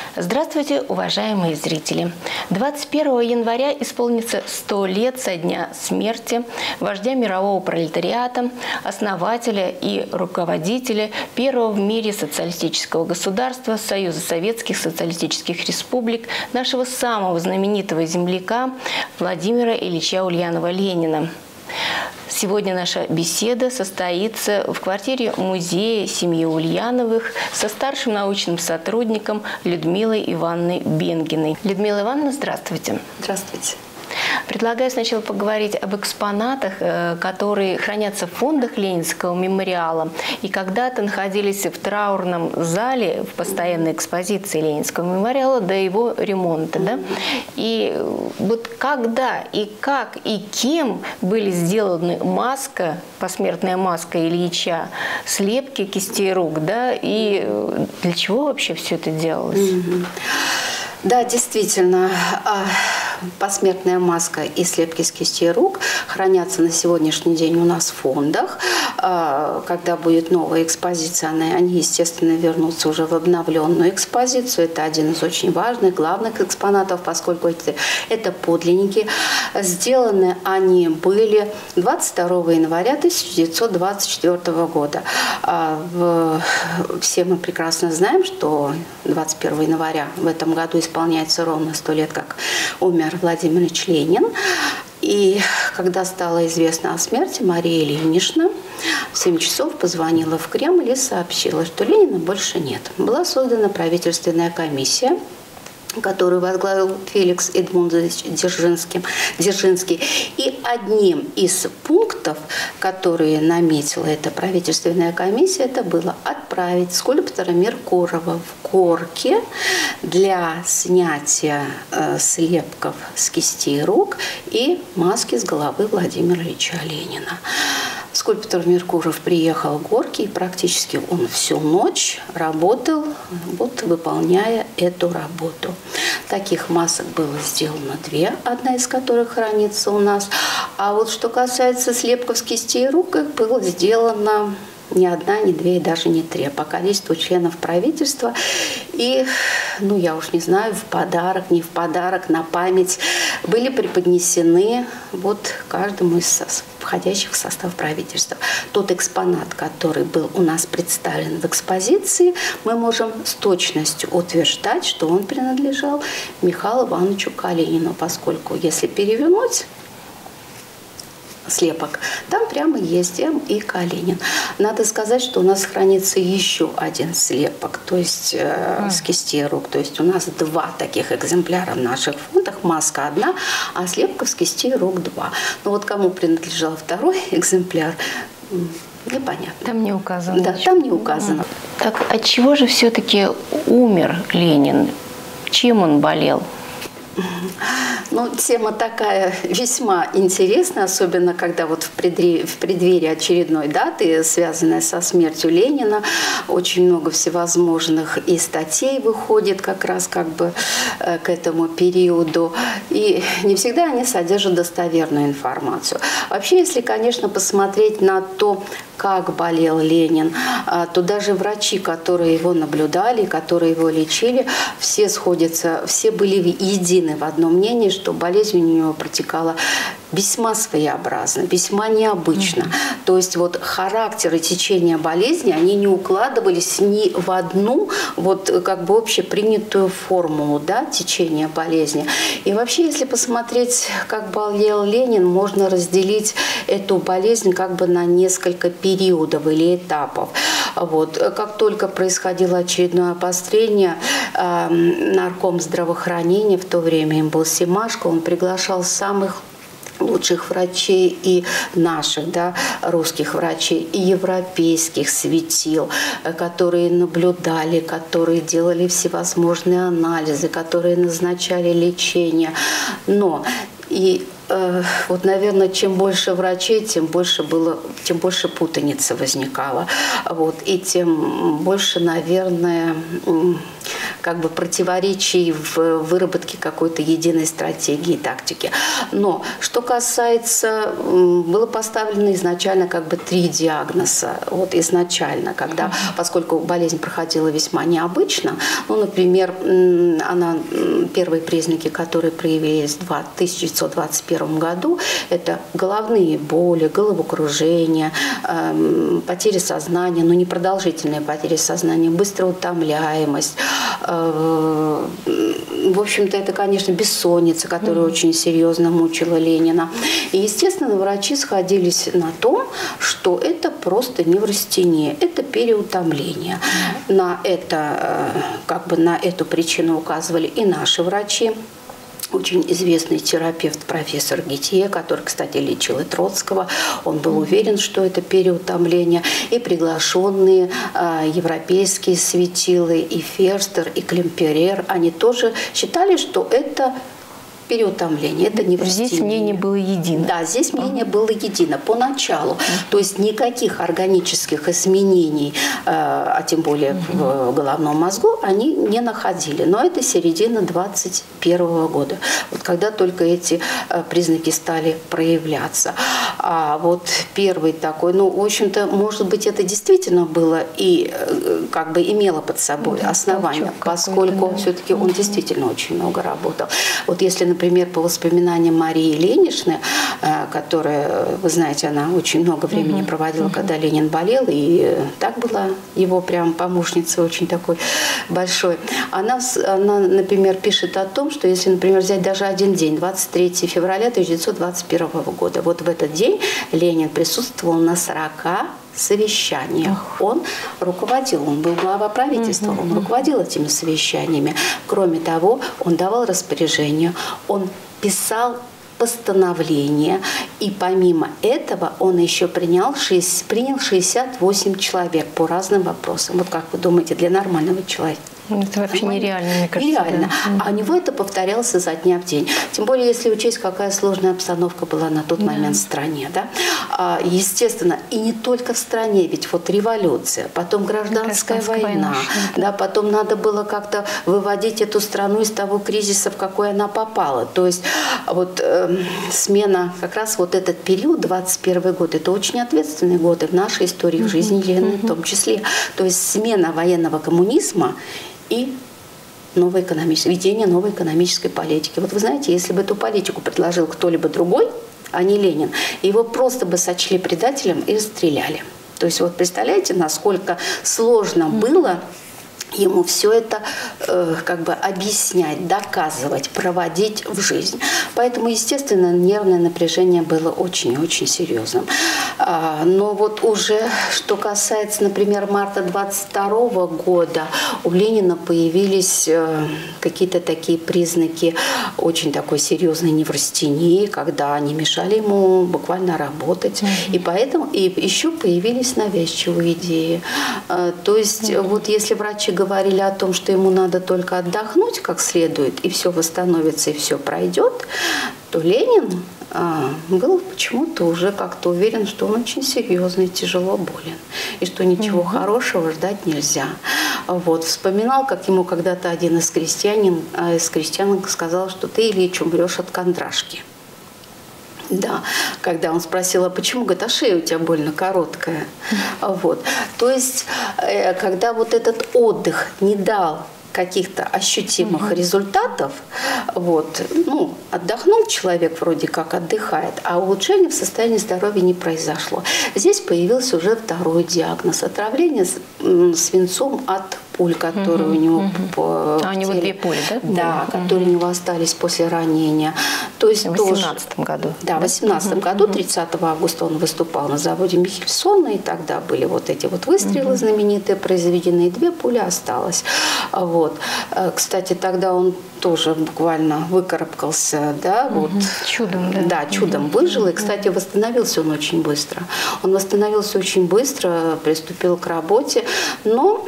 Здравствуйте, уважаемые зрители! 21 января исполнится 100 лет со дня смерти вождя мирового пролетариата, основателя и руководителя первого в мире социалистического государства Союза Советских Социалистических Республик, нашего самого знаменитого земляка Владимира Ильича Ульянова-Ленина. Сегодня наша беседа состоится в квартире музея семьи Ульяновых со старшим научным сотрудником Людмилой Ивановной Бенгиной. Людмила Ивановна, здравствуйте. Здравствуйте. Предлагаю сначала поговорить об экспонатах, которые хранятся в фондах Ленинского мемориала и когда-то находились в траурном зале в постоянной экспозиции Ленинского мемориала до его ремонта. Да? И вот когда и как и кем были сделаны маска, посмертная маска Ильича, слепки кистей рук, да, и для чего вообще все это делалось? Да, действительно, посмертная маска и слепки с кистей рук хранятся на сегодняшний день у нас в фондах. Когда будет новая экспозиция, они, естественно, вернутся уже в обновленную экспозицию. Это один из очень важных, главных экспонатов, поскольку это подлинники. Сделаны они были 22 января 1924 года. Все мы прекрасно знаем, что 21 января в этом году исполняется ровно 100 лет, как умер Владимир Ильич Ленин. И когда стало известно о смерти, Мария Ильинична в 7 часов позвонила в Кремль и сообщила, что Ленина больше нет. Была создана правительственная комиссия, которую возглавил Феликс Эдмундович Дзержинский. И одним из пунктов, которые наметила эта правительственная комиссия, это было отправить скульптора Меркурова в Горки для снятия слепков с кистей рук и маски с головы Владимира Ильича Ленина. Скульптор Меркуров приехал в Горки, и практически он всю ночь работал, вот, выполняя эту работу. Таких масок было сделано 2, одна из которых хранится у нас. А вот что касается слепков с кистей рук, их было сделано не 1, не 2 и даже не 3 по количеству членов правительства. И, я уж не знаю, в подарок, не в подарок, на память были преподнесены вот каждому из входящих в состав правительства. Тот экспонат, который был у нас представлен в экспозиции, мы можем с точностью утверждать, что он принадлежал Михаилу Ивановичу Калинину, поскольку, если перевернуть слепок, там прямо есть М. и Калинин. Надо сказать, что у нас хранится еще один слепок, то есть с кистей рук. То есть у нас 2 таких экземпляра в наших фондах. Маска 1, а слепков с кистей рук 2. Но вот кому принадлежал 2-й экземпляр, непонятно. Там не указано. Да, там не указано. Так от чего же все-таки умер Ленин? Чем он болел? Тема такая весьма интересная, особенно когда вот в преддверии очередной даты, связанной со смертью Ленина, очень много всевозможных и статей выходит как раз к этому периоду. И не всегда они содержат достоверную информацию. Вообще, если, конечно, посмотреть на то, как болел Ленин, то даже врачи, которые его наблюдали, которые его лечили, все сходятся, все были едины в одном мнении, что болезнь у него протекала весьма своеобразно, весьма необычно. То есть вот характер и течение болезни, они не укладывались ни в одну общепринятую формулу, да, течения болезни. И вообще, если посмотреть, как болел Ленин, можно разделить эту болезнь на несколько периодов или этапов. Вот. Как только происходило очередное обострение, нарком здравоохранения, в то время им был Семашко, он приглашал самых лучших врачей и наших, да, русских врачей, и европейских светил, которые наблюдали, которые делали всевозможные анализы, которые назначали лечение. Наверное, чем больше врачей, тем больше путаницы возникало. И тем больше, наверное, как бы противоречий в выработке какой-то единой стратегии и тактики. Но что касается, было поставлено изначально как бы 3 диагноза. Вот изначально, когда, поскольку болезнь проходила весьма необычно, ну, например, первые признаки, которые проявились в 1921 году, это головные боли, головокружение, потери сознания, но непродолжительная потеря сознания, быстрая утомляемость. В общем-то, это, конечно, бессонница, которая очень серьезно мучила Ленина. И, естественно, врачи сходились на том, что это просто неврастения, это переутомление. На эту причину указывали и наши врачи. Очень известный терапевт профессор Гитье, который, кстати, лечил и Троцкого, он был уверен, что это переутомление. И приглашенные европейские светилы, и Ферстер, и Клемперер, они тоже считали, что это переутомление, это неврастения. Здесь мнение было едино. Да, здесь мнение было едино поначалу. То есть никаких органических изменений, а тем более в головном мозгу, они не находили. Но это середина 21 года, вот когда только эти признаки стали проявляться. А вот первый такой, ну, в общем-то, может быть, это действительно было и как бы имело под собой основание, поскольку все-таки он действительно очень много работал. Вот если, например, по воспоминаниям Марии Ильиничны, которая, вы знаете, она очень много времени проводила, когда Ленин болел, и так была его прям помощницей очень такой большой. Она, например, пишет о том, что если, например, взять даже один день, 23 февраля 1921 года, вот в этот день Ленин присутствовал на 40 совещаниях. Он руководил, он был глава правительства, он руководил этими совещаниями. Кроме того, он давал распоряжения, он писал постановления, и помимо этого он еще принял 68 человек по разным вопросам. Вот как вы думаете, для нормального человека? Это вообще нереально, мне кажется. Нереально. Да. А у него это повторялось изо дня в день. Тем более, если учесть, какая сложная обстановка была на тот момент в стране. Да? Естественно, и не только в стране, ведь вот революция, потом гражданская война, да, потом надо было как-то выводить эту страну из того кризиса, в какой она попала. То есть вот смена, как раз вот этот период, 21 год, это очень ответственные годы в нашей истории, в жизни Ленина в том числе. То есть смена военного коммунизма и ведение новой экономической политики. Вот вы знаете, если бы эту политику предложил кто-либо другой, а не Ленин, его просто бы сочли предателем и расстреляли. То есть вот представляете, насколько сложно было ему все это как бы объяснять, доказывать, проводить в жизнь. Поэтому, естественно, нервное напряжение было очень-очень серьезным. Но вот уже, что касается, например, марта 22 года, у Ленина появились какие-то такие признаки очень такой серьезной неврастении, когда они мешали ему буквально работать. И поэтому и еще появились навязчивые идеи. То есть вот если врачи говорили о том, что ему надо только отдохнуть как следует, и все восстановится, и все пройдет, то Ленин был почему-то уже как-то уверен, что он очень серьезный, тяжело болен, и что ничего хорошего ждать нельзя. Вот. Вспоминал, как ему когда-то один из крестьян сказал, что ты, Ильич, умрешь от кондрашки. Да, когда он спросил, а почему, говорит, а шея у тебя больно короткая. Вот. То есть, когда вот этот отдых не дал каких-то ощутимых результатов, вот, ну, отдохнул человек, вроде как отдыхает, а улучшения в состоянии здоровья не произошло. Здесь появился уже второй диагноз – отравление свинцом от пуль, которые у него у него 2 пули, да? Да, которые у него остались после ранения. То есть в 18 году. Да, в 18 году, 30 августа он выступал на заводе Михельсона, и тогда были вот эти вот выстрелы знаменитые произведены, и 2 пули осталось. Вот. Кстати, тогда он тоже буквально выкарабкался, да, вот. Чудом, да. Да, чудом выжил, и, кстати, восстановился он очень быстро. Он восстановился очень быстро, приступил к работе, но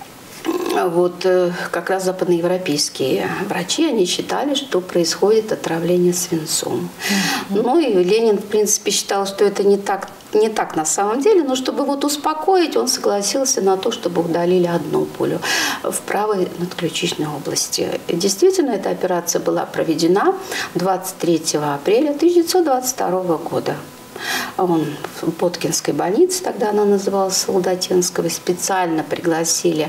вот как раз западноевропейские врачи, они считали, что происходит отравление свинцом. Ну и Ленин, в принципе, считал, что это не так не так на самом деле, но чтобы вот успокоить, он согласился на то, чтобы удалили одну пулю в правой надключичной области. И действительно, эта операция была проведена 23 апреля 1922 года. Он в Боткинской больнице, тогда она называлась Солдатинского, специально пригласили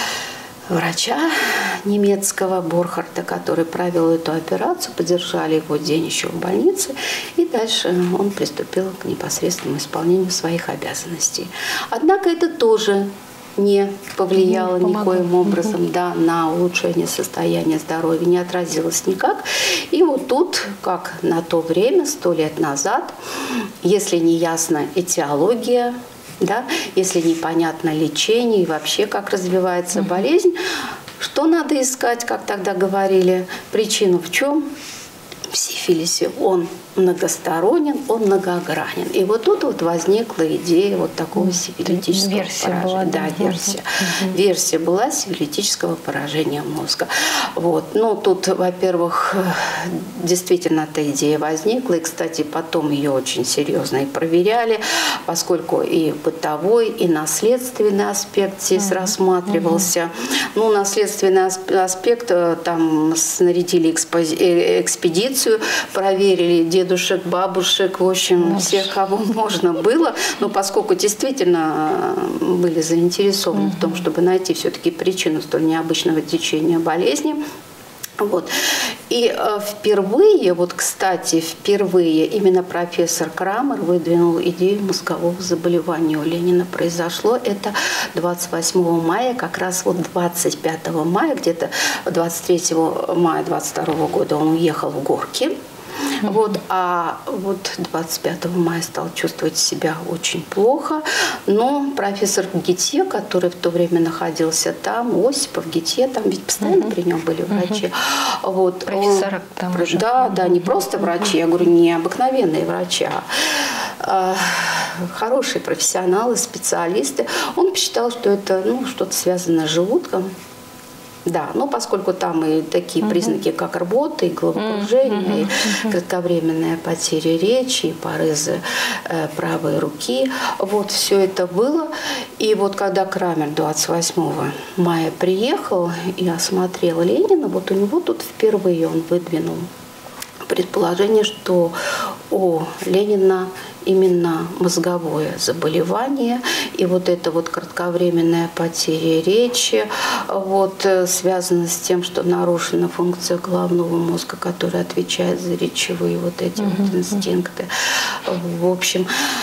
врача немецкого Борхарта, который провел эту операцию, поддержали его день еще в больнице, и дальше он приступил к непосредственному исполнению своих обязанностей. Однако это тоже не повлияло никоим образом на улучшение состояния здоровья, не отразилось никак. И вот тут, как на то время, 100 лет назад, если не ясна этиология, да, если непонятно лечение и вообще как развивается болезнь, что надо искать, как тогда говорили, причину в чем? В сифилисе. Он многосторонен, он многогранен. И вот тут вот возникла идея вот такого сифилитического поражения. Была, да, версия. Версия была сифилитического поражения мозга. Вот. Ну, тут, во-первых, действительно эта идея возникла. И, кстати, потом ее очень серьезно и проверяли, поскольку и бытовой, и наследственный аспект здесь рассматривался. Ну, наследственный аспект, там снарядили экспедицию, проверили дедушек, бабушек, в общем, всех, кого можно было. Но поскольку действительно были заинтересованы в том, чтобы найти все-таки причину столь необычного течения болезни. Вот. И впервые, вот, кстати, впервые именно профессор Крамер выдвинул идею мозгового заболевания у Ленина. Произошло это 28 мая, как раз вот 25 мая, где-то 23 мая 22 года он уехал в Горки. Вот, а вот 25 мая стал чувствовать себя очень плохо. Но профессор Гитье, который в то время находился там, Осипов, Гитье, там ведь постоянно при нем были врачи. Вот, профессора там уже. Да, да, не просто врачи, я говорю, не обыкновенные врачи, а хорошие профессионалы, специалисты. Он посчитал, что это что-то связанное с желудком. Да, но поскольку там и такие признаки, как рвота, и головокружение, и кратковременная потеря речи, и порезы правой руки, вот все это было. И вот когда Крамер 28 мая приехал и осмотрел Ленина, вот у него тут впервые он выдвинул предположение, что у Ленина именно мозговое заболевание, и вот эта вот кратковременная потеря речи вот, связана с тем, что нарушена функция головного мозга, которая отвечает за речевые вот эти вот инстинкты. В общем,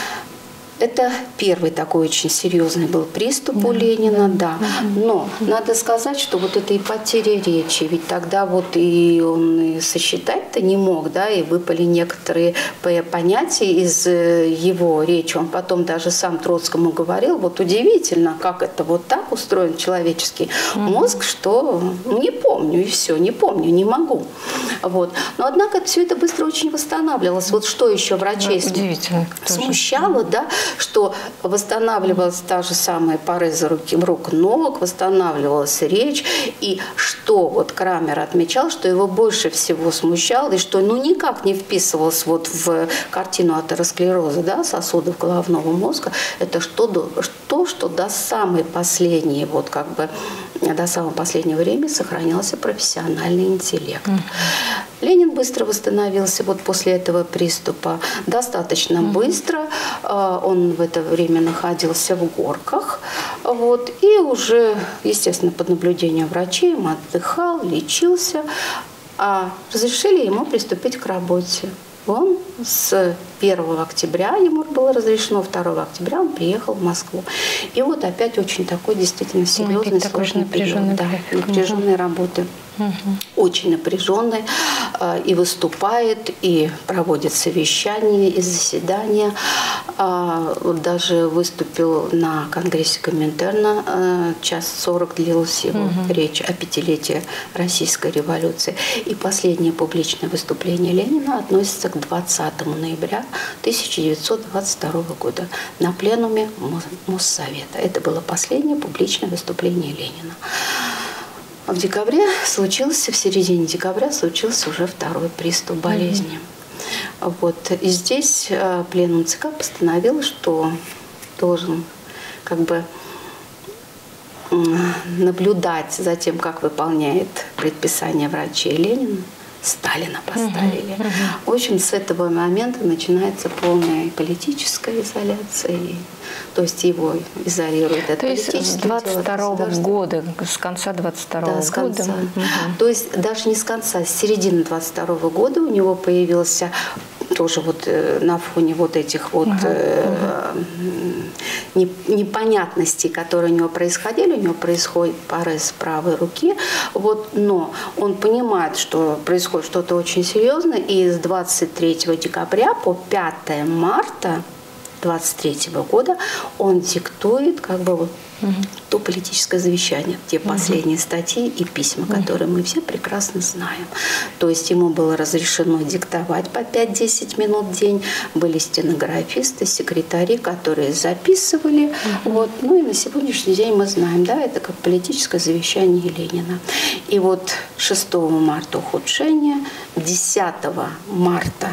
это первый такой очень серьезный был приступ у Ленина, да. Но надо сказать, что вот эта и потеря речи, ведь тогда вот и он и сосчитать-то не мог, да, и выпали некоторые понятия из его речи. Он потом даже сам Троцкому говорил, вот удивительно, как это вот так устроен человеческий мозг, что не помню, и все, не помню, не могу. Вот. Но однако все это быстро очень восстанавливалось. Вот что еще врачей смущало, да, что восстанавливалась та же самая порезы рук, ног, восстанавливалась речь, и что вот Крамер отмечал, что его больше всего смущало, и что никак не вписывалось вот в картину атеросклероза, да, сосудов головного мозга, это что до самой последней, вот как бы до самого последнего времени сохранялся профессиональный интеллект. Ленин быстро восстановился вот после этого приступа, достаточно быстро. Он в это время находился в Горках. Вот, и уже, естественно, под наблюдением врачей он отдыхал, лечился. А разрешили ему приступить к работе. Он с 1 октября ему было разрешено, 2 октября он приехал в Москву. И вот опять очень такой действительно серьезный, сложный период. Да, напряженной работы. Очень напряженной. И выступает, и проводит совещания, и заседания. Даже выступил на Конгрессе Коминтерна. 1:40 длилась его речь о 5-летии Российской революции. И последнее публичное выступление Ленина относится к 20 ноября 1922 года на пленуме Моссовета. Это было последнее публичное выступление Ленина. В середине декабря случился уже второй приступ болезни. Вот. И здесь пленум ЦК постановил, что должен как бы наблюдать за тем, как выполняет предписание врачей Ленина. Сталина поставили. В общем, с этого момента начинается полная политическая изоляция. То есть его изолируют от политического. То есть с 22 года, с конца 22 года. С конца. То есть даже не с конца, с середины 22 года у него появился тоже вот на фоне вот этих вот непонятностей, которые у него происходили, у него происходит порез правой руки, вот, но он понимает, что происходит что-то очень серьезное, и с 23 декабря по 5 марта 23 года он диктует как бы вот то политическое завещание, те последние статьи и письма, которые мы все прекрасно знаем. То есть ему было разрешено диктовать по 5-10 минут в день. Были стенографисты, секретари, которые записывали. Вот. Ну и на сегодняшний день мы знаем, да, это как политическое завещание Ленина. И вот 6 марта ухудшение, 10 марта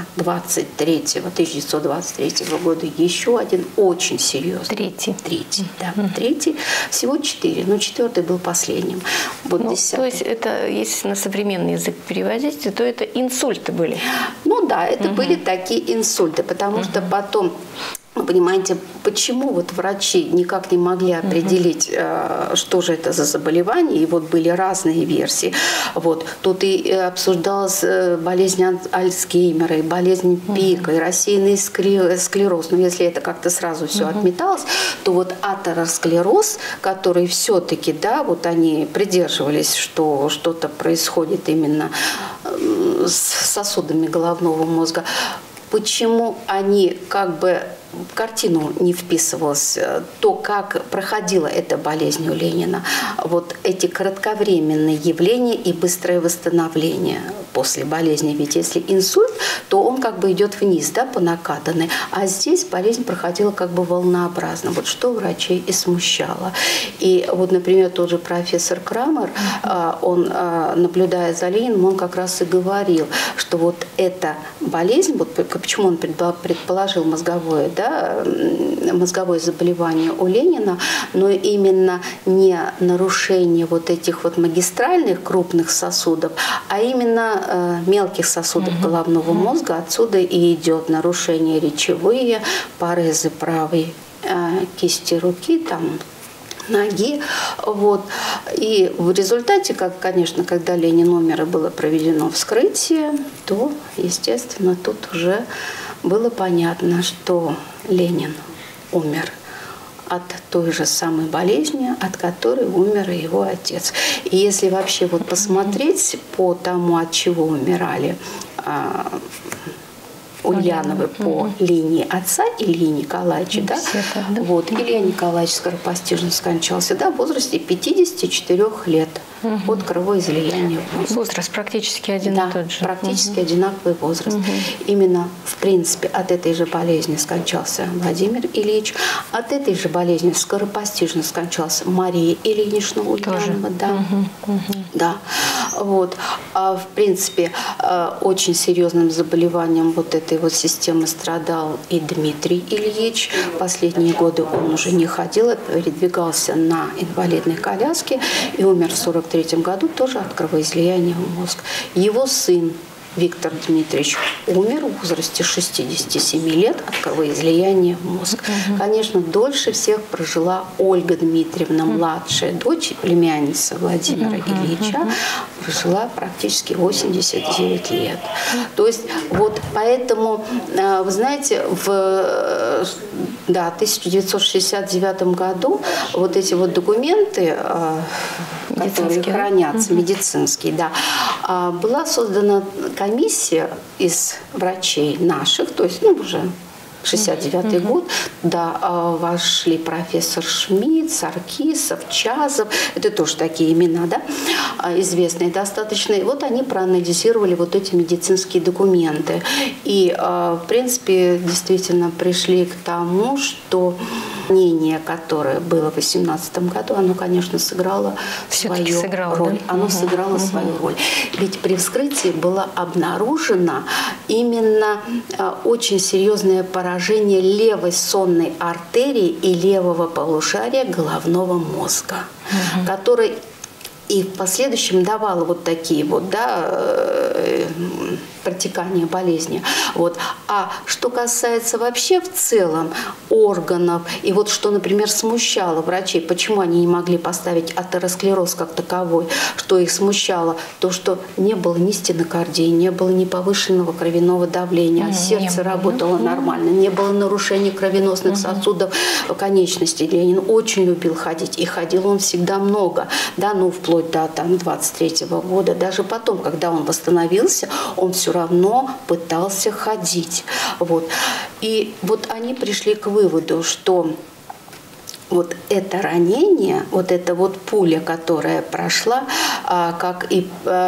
1923 года еще один очень серьезный. Третий, да, третий. Всего 4, но 4-й был последним. Вот то есть это, если на современный язык переводить, то это инсульты были? Ну да, это были такие инсульты, потому что потом... Вы понимаете, почему вот врачи никак не могли определить, что же это за заболевание, и вот были разные версии. Вот. Тут и обсуждалась болезнь Альцгеймера, и болезнь Пика, и рассеянный склероз. Но если это как-то сразу все отметалось, то вот атеросклероз, который все-таки, да, вот они придерживались, что что-то происходит именно с сосудами головного мозга, почему они как бы в картину не вписывалось то, как проходила эта болезнь у Ленина. Вот эти кратковременные явления и быстрое восстановление после болезни. Ведь если инсульт, то он как бы идет вниз, да, по накатанной. А здесь болезнь проходила как бы волнообразно. Вот что врачей и смущало. И вот, например, тот же профессор Крамер, он, наблюдая за Лениным, он как раз и говорил, что вот эта болезнь, вот почему он предположил мозговое, да, мозговое заболевание у Ленина, но именно не нарушение вот этих вот магистральных крупных сосудов, а именно мелких сосудов головного мозга. Отсюда и идет нарушение речевые, порезы правой кисти руки, там, ноги. Вот. И в результате, как, конечно, когда Ленин умер и было проведено вскрытие, то, естественно, тут уже было понятно, что Ленин умер от той же самой болезни, от которой умер и его отец. И если вообще вот посмотреть по тому, от чего умирали Ульяновы по линии отца Ильи Николаевича, да? Вот, Илья Николаевич скоропостижно скончался, да, в возрасте 54 лет от кровоизлияния в мозг. Возраст практически один и тот же. Практически одинаковый возраст. Именно, в принципе, от этой же болезни скончался Владимир Ильич, от этой же болезни скоропостижно скончалась Мария Ильинична Ульянова. Да. Да. Вот. А, в принципе, очень серьезным заболеванием вот этой вот системы страдал и Дмитрий Ильич. Последние годы он уже не ходил, передвигался на инвалидной коляске и умер в 1943 году тоже от кровоизлияния в мозг. Его сын Виктор Дмитриевич умер в возрасте 67 лет от кровоизлияния в мозг. Конечно, дольше всех прожила Ольга Дмитриевна, младшая дочь, племянница Владимира Ильича, прожила практически 89 лет. То есть вот поэтому, вы знаете, в 1969 году вот эти вот документы, которые хранятся, медицинские, да, была создана комиссия из врачей наших, то есть, ну, уже 69-й год, да, вошли профессор Шмидт, Саркисов, Чазов, это тоже такие имена, да, известные достаточно. И вот они проанализировали вот эти медицинские документы. И, в принципе, действительно пришли к тому, что ранение, которое было в 2018 году, оно, конечно, сыграло свою роль. Да? Оно сыграло свою роль. Ведь при вскрытии было обнаружено именно очень серьезное поражение левой сонной артерии и левого полушария головного мозга, который и в последующем давало вот такие вот, протекания болезни. Вот. А что касается вообще в целом органов, и вот что, например, смущало врачей, почему они не могли поставить атеросклероз как таковой, что их смущало, то, что не было ни стенокардии, не было ни повышенного кровяного давления, сердце работало нормально, не было нарушений кровеносных сосудов конечностей. Ленин очень любил ходить, и ходил он всегда много, вплоть до 23-го года. Даже потом, когда он восстановился, он все равно пытался ходить. Вот. И вот они пришли к выводу, что вот это ранение, вот эта вот пуля, которая прошла, как и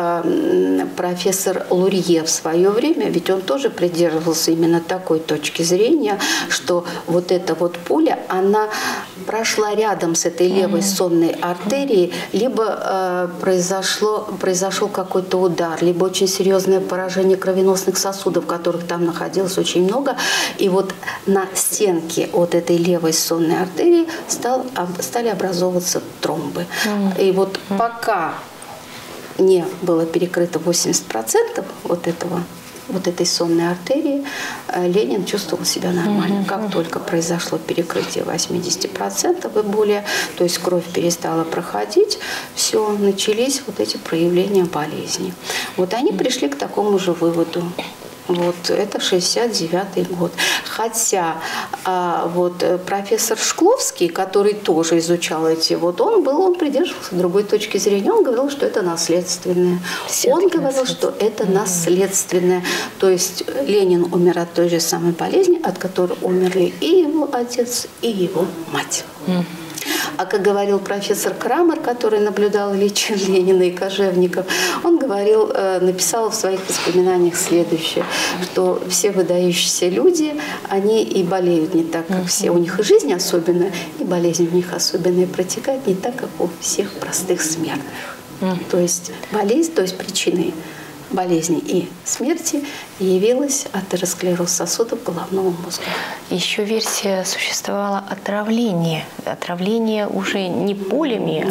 профессор Лурье в свое время, ведь он тоже придерживался именно такой точки зрения, что вот эта вот пуля, она прошла рядом с этой левой сонной артерией, либо произошел какой-то удар, либо очень серьезное поражение кровеносных сосудов, которых там находилось очень много, и вот на стенке вот этой левой сонной артерии стали образовываться тромбы. И вот пока не было перекрыто 80% вот этой сонной артерии, Ленин чувствовал себя нормально. Как только произошло перекрытие 80% и более, то есть кровь перестала проходить, все, начались вот эти проявления болезни. Вот они пришли к такому же выводу. Вот, это 69-й год. Хотя профессор Шкловский, который тоже изучал он придерживался другой точки зрения. Он говорил, что это наследственное. Он говорил, что это наследственное. То есть Ленин умер от той же самой болезни, от которой умерли и его отец, и его мать. А как говорил профессор Крамер, который наблюдал лечение Ленина и Кожевников, он написал в своих воспоминаниях следующее, что все выдающиеся люди, они и болеют не так, как все. У них и жизнь особенная, и болезнь у них особенная протекает не так, как у всех простых смертных. То есть причиной болезни и смерти явилась атеросклероз сосудов головного мозга. Еще версия существовала отравление. Отравление уже не пулями,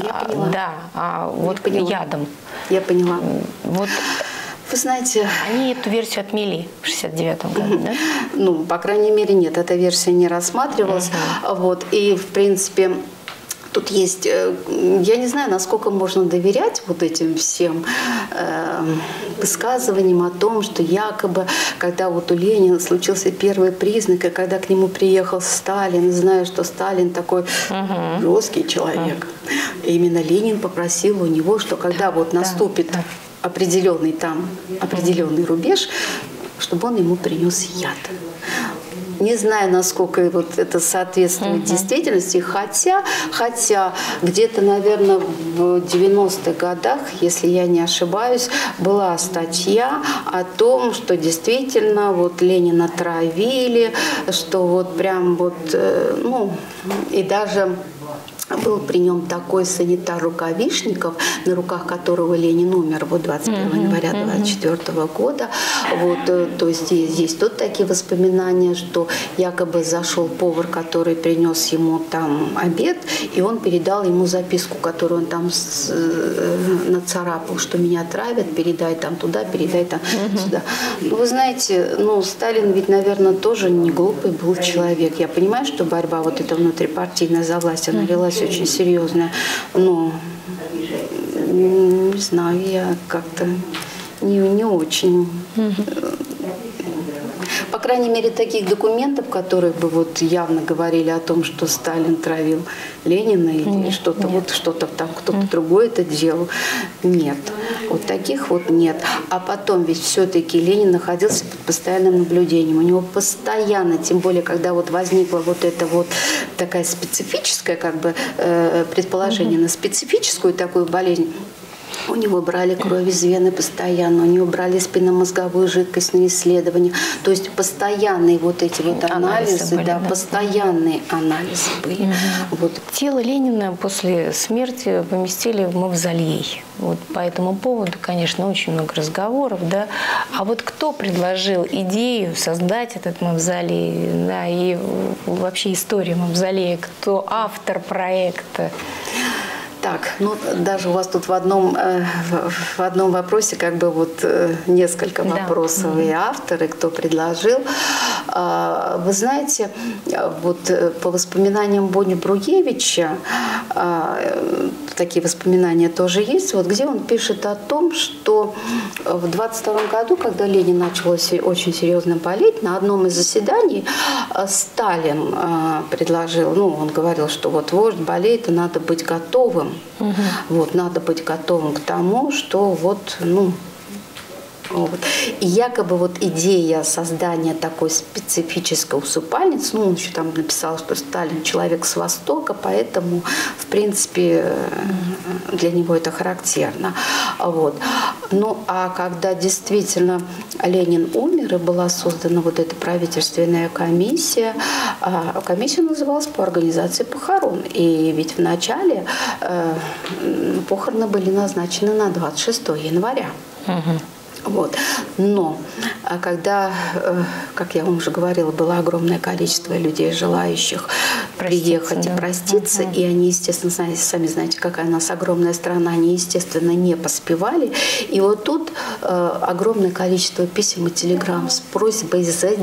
ядом. Я поняла. Вот. Вы знаете... Они эту версию отмели в 69-м году, да? По крайней мере, нет, эта версия не рассматривалась. И, в принципе... Тут есть, я не знаю, насколько можно доверять вот этим всем высказываниям о том, что якобы, когда вот у Ленина случился первый признак, и когда к нему приехал Сталин, зная, что Сталин такой жесткий человек, именно Ленин попросил у него, что когда наступит определенный рубеж, чтобы он ему принес яд. Не знаю, насколько это соответствует действительности, хотя где-то, наверное, в 90-х годах, если я не ошибаюсь, была статья о том, что действительно Ленина травили, что и даже был при нем такой санитар Рукавишников, на руках которого Ленин умер 21 января 1924 года. То есть есть тут такие воспоминания, что якобы зашел повар, который принес ему там обед, и он передал ему записку, которую он там нацарапал, что меня травят, передай там туда, передай там сюда. Вы знаете, Сталин ведь, наверное, тоже не глупый был человек. Я понимаю, что борьба эта внутрипартийная за власть, она велась очень серьезная, но не знаю, я как-то не очень... По крайней мере, таких документов, которые бы явно говорили о том, что Сталин травил Ленина или что-то там кто-то другой это делал, нет. Таких нет. А потом ведь все-таки Ленин находился под постоянным наблюдением. У него постоянно, тем более, когда возникла эта такая специфическая предположение на специфическую такую болезнь, У него брали кровь из вены постоянно, у него брали спинномозговую жидкость на исследование. То есть постоянные вот эти вот анализы, были, да, постоянные анализы были. Вот. Тело Ленина после смерти поместили в мавзолей. Вот по этому поводу, конечно, очень много разговоров, да. А вот кто предложил идею создать этот мавзолей, да, и вообще историю мавзолея, кто автор проекта? Так, ну даже у вас тут в одном вопросе как бы вот несколько вопросов. И авторы, кто предложил. Вы знаете, вот по воспоминаниям Бони Бруевича, такие воспоминания тоже есть, вот где он пишет о том, что в 22 году, когда Ленин начал очень серьезно болеть, на одном из заседаний Сталин предложил, ну, он говорил, что вот вождь болеет, и надо быть готовым. Вот, надо быть готовым к тому, что вот, ну, вот. И якобы вот идея создания такой специфической усыпальницы, ну, он еще там написал, что Сталин человек с Востока, поэтому, в принципе, для него это характерно. Вот. Ну, а когда действительно Ленин умер, и была создана вот эта правительственная комиссия, комиссия называлась по организации похорон. И ведь вначале похороны были назначены на 26 января. Вот. Но когда, как я вам уже говорила, было огромное количество людей, желающих приехать и проститься, и они, естественно, сами знаете, какая у нас огромная страна, они, естественно, не поспевали. И вот тут огромное количество писем и телеграмм с просьбой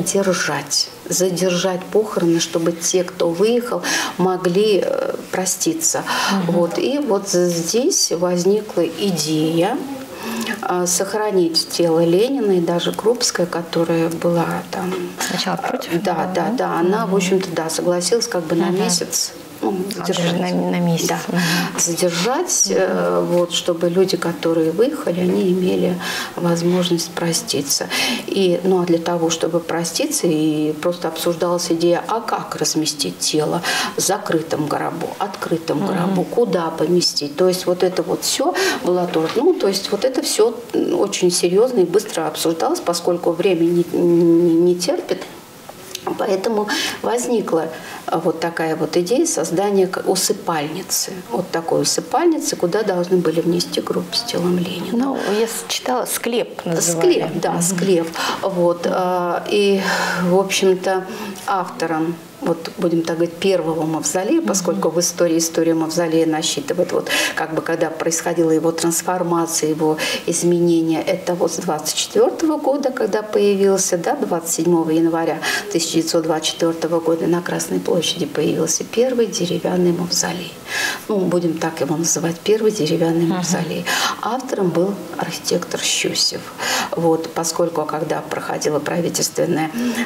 задержать похороны, чтобы те, кто выехал, могли проститься. Вот. И вот здесь возникла идея сохранить тело Ленина, и даже Крупская, которая была там... Сначала против? Да, она, в общем-то, да, согласилась как бы на месяц. Ну, задержать. На месяц. Да. Задержать, вот, чтобы люди, которые выехали, они имели возможность проститься. И, ну, а для того, чтобы проститься, и просто обсуждалась идея, а как разместить тело в закрытом гробу, открытом гробу, куда поместить. То есть вот это вот все было тоже, ну, то есть вот это все очень серьезно и быстро обсуждалось, поскольку время не терпит. Поэтому возникла вот такая вот идея создания усыпальницы. Вот такой усыпальницы, куда должны были внести гроб с телом Ленина. Ну, я читала, склеп называли. Склеп, да, склеп. Вот. И, в общем-то, автором, вот будем так говорить, первого мавзолея, поскольку в история мавзолея насчитывает, вот как бы когда происходила его трансформация, его изменения, это вот с 24 года, когда появился, да, 27 января 1924 года на Красной площади появился первый деревянный мавзолей. Ну, будем так его называть, первый деревянный мавзолей. Автором был архитектор Щусев. Вот, поскольку когда проходило правительственное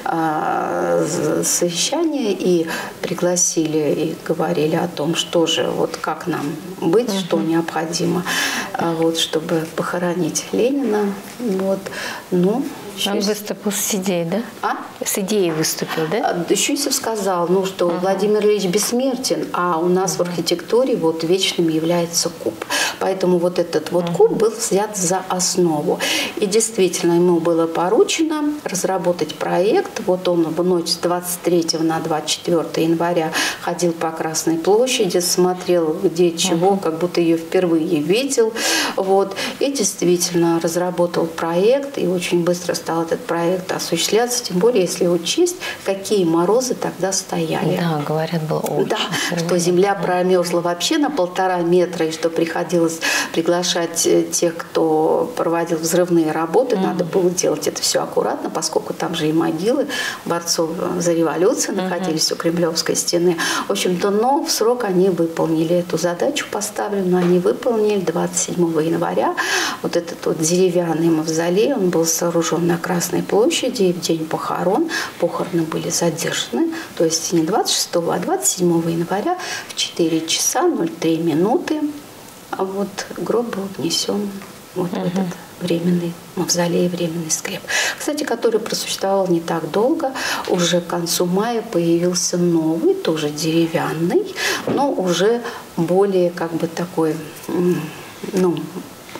совещание, и пригласили, и говорили о том, что же, вот как нам быть, что необходимо, вот, чтобы похоронить Ленина. Вот. Ну, он выступил с идеей, да? С идеей выступил, да? Щусев сказал, ну, что Владимир Ильич бессмертен, а у нас в архитектуре вот вечным является куб. Поэтому вот этот вот куб был взят за основу. И действительно ему было поручено разработать проект. Вот он в ночь с 23 на 24 января ходил по Красной площади, смотрел, где чего, как будто ее впервые видел. Вот. И действительно разработал проект, и очень быстро стал этот проект осуществляться, тем более, если учесть, какие морозы тогда стояли. Да, говорят, было очень. Да, что земля промерзла вообще на 1,5 метра, и что приходилось приглашать тех, кто проводил взрывные работы. Надо было делать это все аккуратно, поскольку там же и могилы борцов за революцию находились у Кремлевской стены. В общем-то, но в срок они выполнили эту задачу поставленную, они выполнили 27 января. Вот этот вот деревянный мавзолей, он был сооружен на Красной площади, и в день похорон похороны были задержаны, то есть не 26, а 27 января в 4 часа 03 минуты. А вот гроб был внесен вот в этот временный мавзолей, временный склеп. Кстати, который просуществовал не так долго. Уже к концу мая появился новый, тоже деревянный, но уже более как бы такой, ну,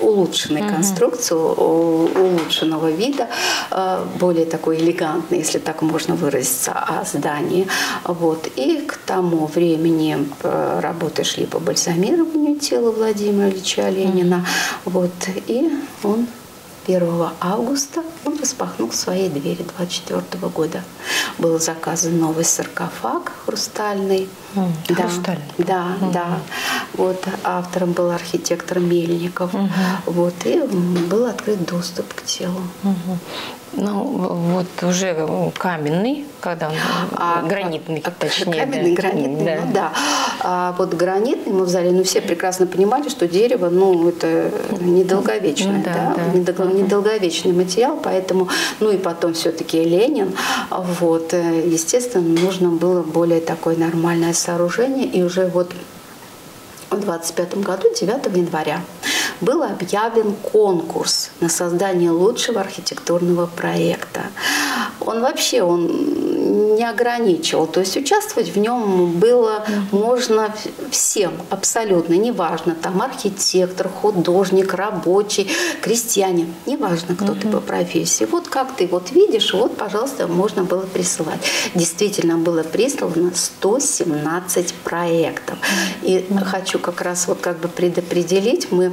улучшенной конструкции, улучшенного вида, более такой элегантный, если так можно выразиться, о здании. Вот. И к тому времени работы шли по бальзамированию тела Владимира Ильича Ленина. Вот. И он 1 августа он распахнул свои двери 24 года. Был заказан новый саркофаг хрустальный. Хрустальный. Да, да. Вот, автором был архитектор Мельников. Вот, и был открыт доступ к телу. Ну, вот уже каменный, когда он гранитный, точнее. Каменный, да. гранитный, да. ну да. А вот гранитный мавзолей, ну все прекрасно понимали, что дерево, ну это недолговечное, да, недолговечный материал, поэтому, ну и потом все-таки Ленин, вот, естественно, нужно было более такое нормальное сооружение, и уже вот в 25 году, 9 января, был объявлен конкурс на создание лучшего архитектурного проекта. Он вообще не ограничивал, то есть участвовать в нем было можно всем абсолютно, неважно, там архитектор, художник, рабочий, крестьянин, неважно, кто ты по профессии. Вот как ты вот видишь, вот, пожалуйста, можно было присылать. Действительно было прислано 117 проектов. И хочу как раз вот как бы предопределить, мы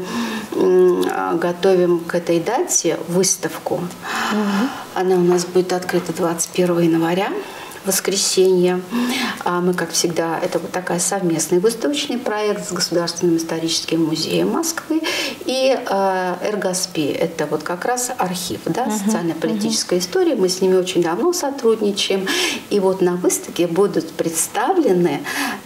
готовим к этой дате выставку. Она у нас будет открыта 21 января, воскресенье. Мы, как всегда, это вот такой совместный выставочный проект с Государственным историческим музеем Москвы и РГОСПИ. Это вот как раз архив, да, социально-политической истории. Мы с ними очень давно сотрудничаем. И вот на выставке будут представлены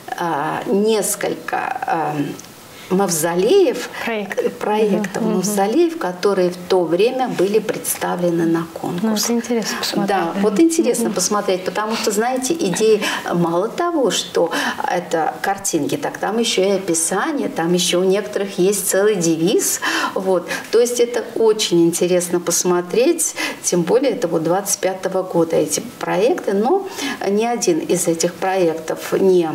несколько мавзолеев, проектов мавзолеев, которые в то время были представлены на конкурс. Ну, это интересно посмотреть. Да, вот интересно посмотреть, потому что, знаете, идеи мало того, что это картинки, так там еще и описание, там еще у некоторых есть целый девиз. Вот. То есть это очень интересно посмотреть, тем более это вот 25-го года эти проекты, но ни один из этих проектов не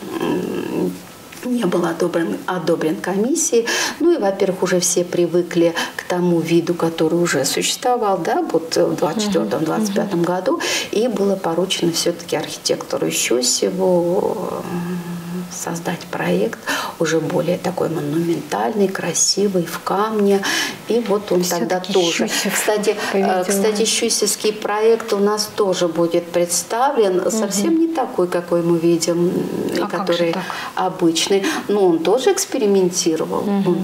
был одобрен комиссией. Ну и, во-первых, уже все привыкли к тому виду, который уже существовал, да, вот в 24-25 году, и было поручено все-таки архитектору Щусеву создать проект уже более такой монументальный, красивый, в камне. И вот он тогда тоже. Кстати, щусевский проект у нас тоже будет представлен, совсем не такой, какой мы видим, который обычный. Но он тоже экспериментировал, он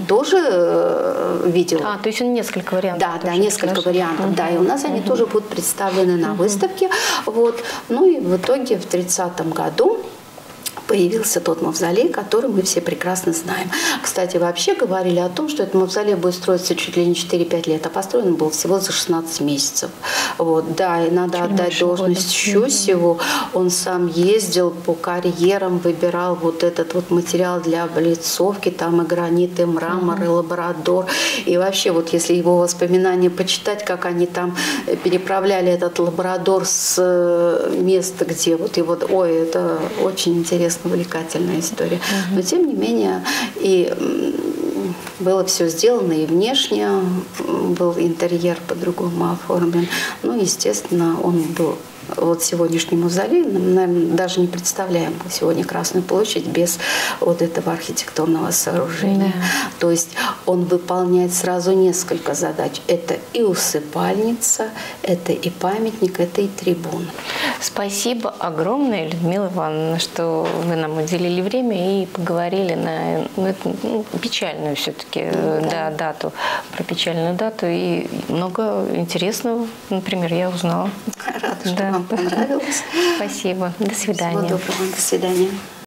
тоже видел. То есть он несколько вариантов. Да, несколько вариантов. Да, и у нас они тоже будут представлены на выставке. Вот. Ну и в итоге в 30-м году появился тот мавзолей, который мы все прекрасно знаем. Кстати, вообще говорили о том, что этот мавзолей будет строиться чуть ли не 4-5 лет, а построен был всего за 16 месяцев. Вот, да, и надо отдать должность Щусеву. Он сам ездил по карьерам, выбирал вот этот вот материал для облицовки, там и гранит, и мрамор, и лабрадор. И вообще, вот если его воспоминания почитать, как они там переправляли этот лабрадор с места, где вот его... Ой, это очень интересно. Увлекательная история. Но тем не менее и было все сделано и внешне, был интерьер по-другому оформлен. Ну, естественно, он был... Вот сегодняшний мавзолей, наверное, даже не представляем сегодня Красную площадь без вот этого архитектурного сооружения. Да. То есть он выполняет сразу несколько задач. Это и усыпальница, это и памятник, это и трибуна. Спасибо огромное, Людмила Ивановна, что вы нам уделили время и поговорили на печальную все-таки дату, про печальную дату. И много интересного, например, я узнала. Рада, что вам понравилось. Спасибо. До свидания. Всего доброго. До свидания.